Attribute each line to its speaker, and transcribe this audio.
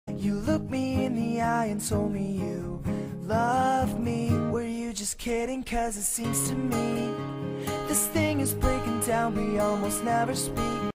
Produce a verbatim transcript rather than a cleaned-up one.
Speaker 1: You looked me in the eye and told me you love me. Were you just kidding? Cause it seems to me this thing is breaking down, we almost never speak.